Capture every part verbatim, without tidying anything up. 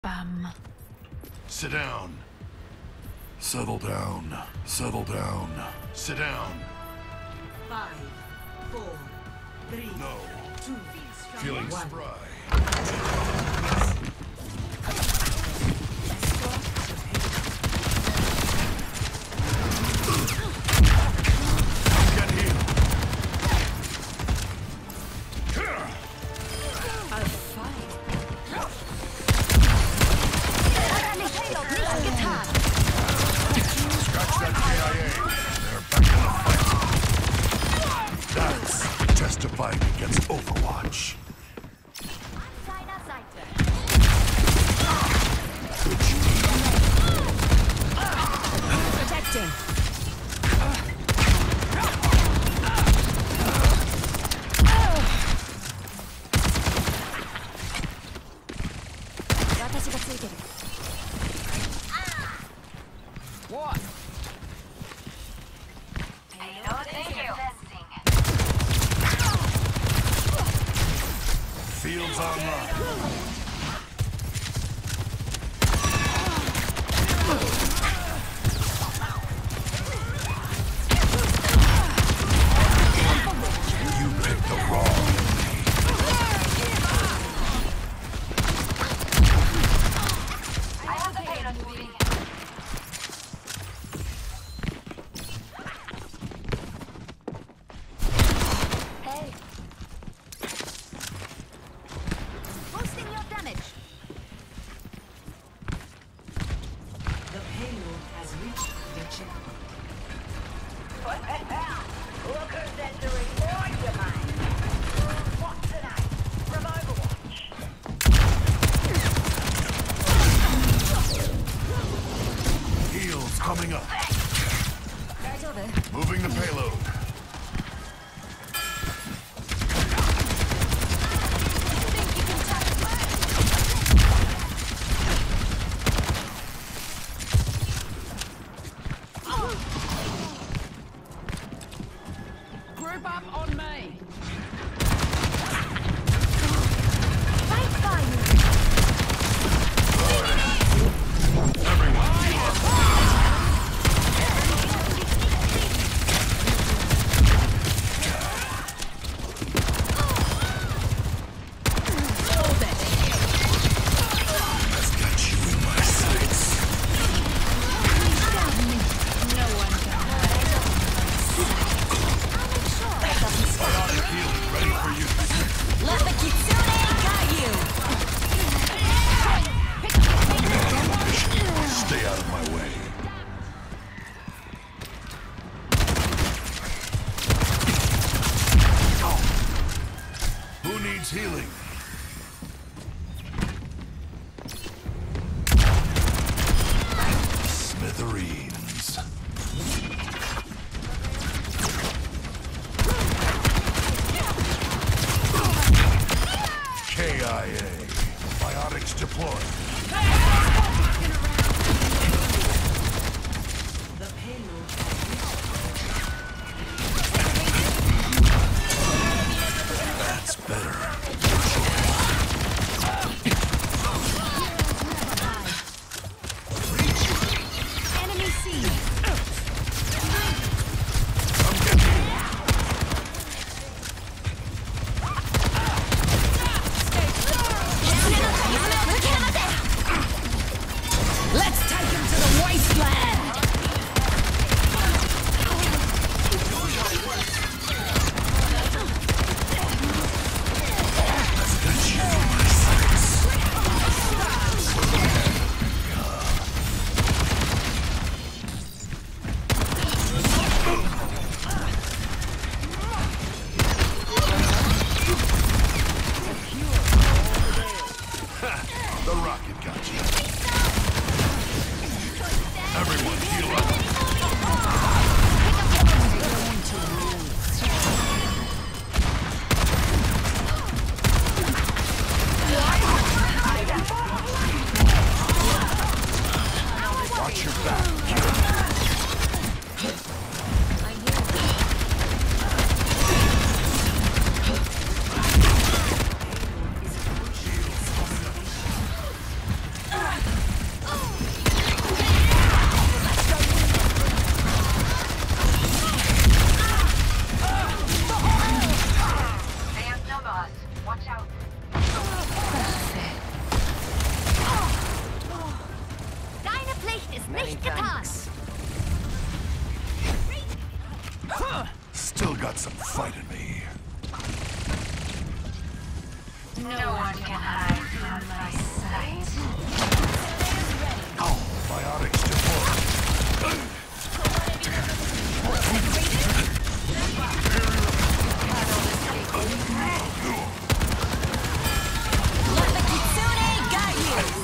Bam. Sit down. Settle down. Settle down. Sit down. Five, four, three, No. two, Feeling one. spry. Get healed. Scratch that K I A. They're back in the fight. That's testifying against Overwatch. Protecting. What? Fields online. You picked the wrong enemy. I have the payload moving. Hey. Boosting your damage. The payload has reached the checkpoint. Look who's entering your mind. What's tonight? From Overwatch. Heals coming up. Right over. Moving the payload. Group up on me. Fight fire. Everyone, heal up. I've got you in my sights. No one can Biotic heal is ready for use. let the Kitsune Kaiju. Stay out of my way. Who needs healing? Smithereens. K I A. Biotics deployed. The payload has That's better. Enemy seen. Come get me. Let's take him to the wasteland. I've got you in my sights. Ha! The rocket got you. Everyone, heal up. Watch your back. Nicht gepasst. Still got some fight in me. No one can hide from my sight. Oh, biotics deployed. Let the Kitsune guide you.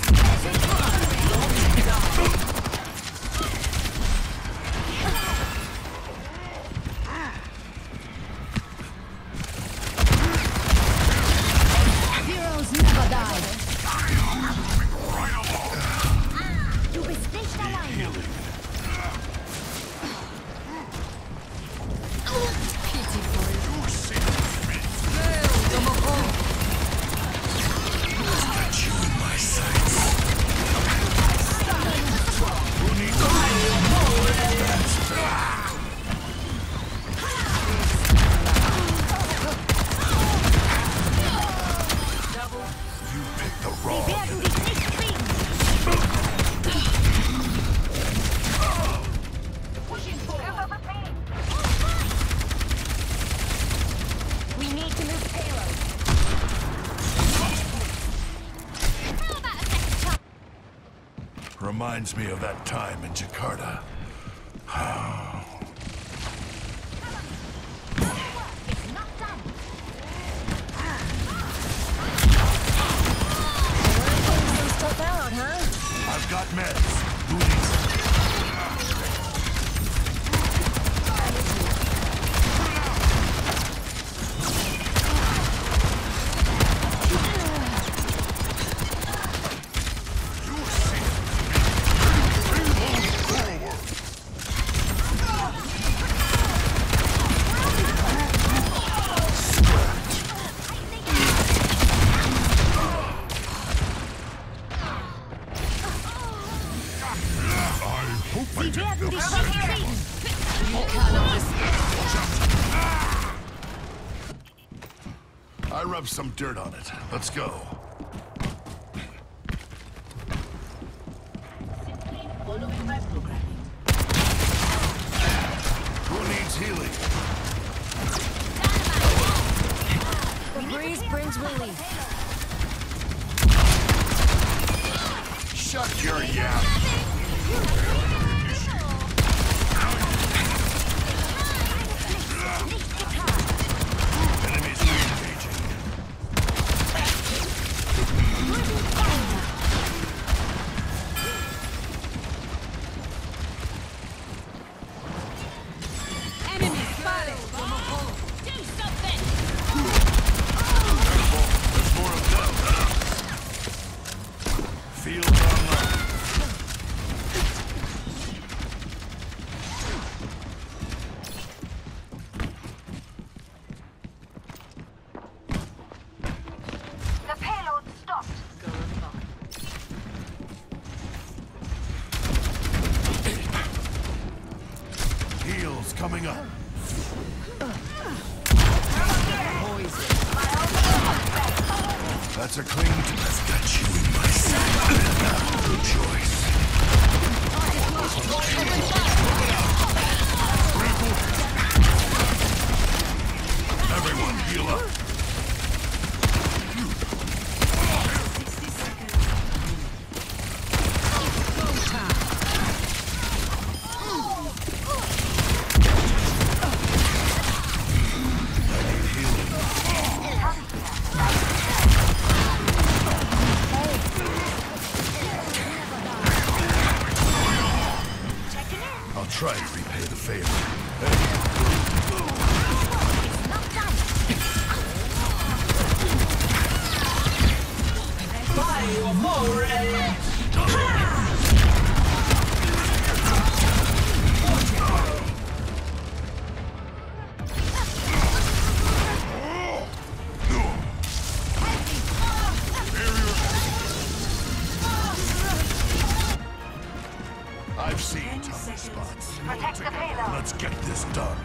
Heroes never die. Du bist nicht alleine. Got you in my sights. Who needs That's bad. You picked the wrong. Werden dich nicht kriegen. We need to move payload. How about a second chance? Reminds me of that time in Jakarta. It's not done. Stuff out, huh? I've got meds. Who needs them? Sie werden dich nicht kriegen. You cannot I rubbed some dirt on it. Let's go. Who needs healing? The breeze brings relief. Shut your yap. Enemies re-engaging. Enemy spotted. Do something. Careful, there's more of them. Field online. The payload stopped. Heals coming up. That's a clean. I've got you in my sight. Good choice. Everyone heal up. I'll try to repay the favor. I've seen tough spots. Protect the payload. Let's get this done.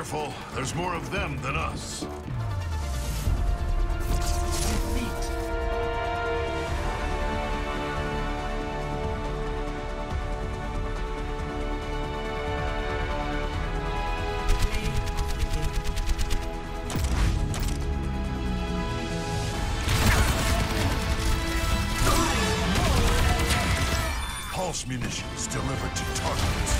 Careful, there's more of them than us. Pulse munitions delivered to targets.